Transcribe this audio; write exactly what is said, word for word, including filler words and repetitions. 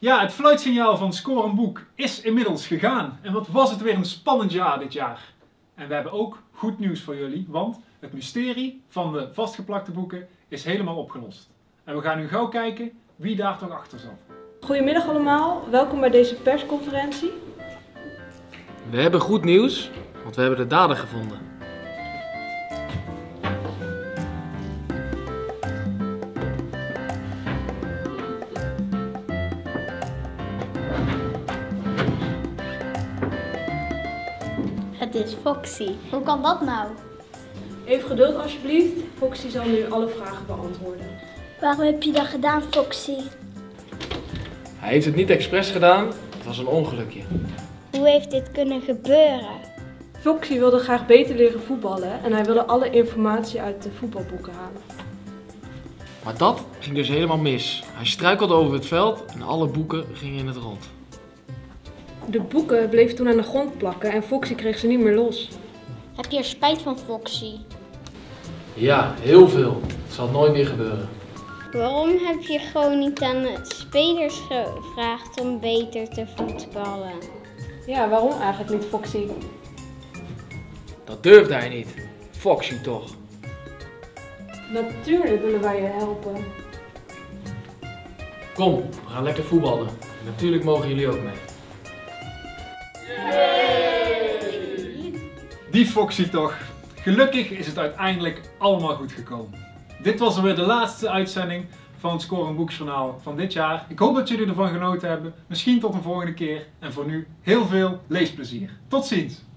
Ja, het fluitsignaal van Score een Boek is inmiddels gegaan. En wat was het weer een spannend jaar dit jaar. En we hebben ook goed nieuws voor jullie, want het mysterie van de vastgeplakte boeken is helemaal opgelost. En we gaan nu gauw kijken wie daar toch achter zat. Goedemiddag allemaal, welkom bij deze persconferentie. We hebben goed nieuws, want we hebben de dader gevonden. Het is Foxy. Hoe kan dat nou? Even geduld alsjeblieft, Foxy zal nu alle vragen beantwoorden. Waarom heb je dat gedaan, Foxy? Hij heeft het niet expres gedaan, het was een ongelukje. Hoe heeft dit kunnen gebeuren? Foxy wilde graag beter leren voetballen en hij wilde alle informatie uit de voetbalboeken halen. Maar dat ging dus helemaal mis. Hij struikelde over het veld en alle boeken gingen in het rond. De boeken bleven toen aan de grond plakken en Foxy kreeg ze niet meer los. Heb je er spijt van, Foxy? Ja, heel veel. Het zal nooit meer gebeuren. Waarom heb je gewoon niet aan de spelers gevraagd om beter te voetballen? Ja, waarom eigenlijk niet, Foxy? Dat durfde hij niet. Foxy toch. Natuurlijk willen wij je helpen. Kom, we gaan lekker voetballen. Natuurlijk mogen jullie ook mee. Die Foxy toch. Gelukkig is het uiteindelijk allemaal goed gekomen. Dit was alweer de laatste uitzending van het Score een Boek journaal van dit jaar. Ik hoop dat jullie ervan genoten hebben. Misschien tot een volgende keer. En voor nu heel veel leesplezier. Tot ziens!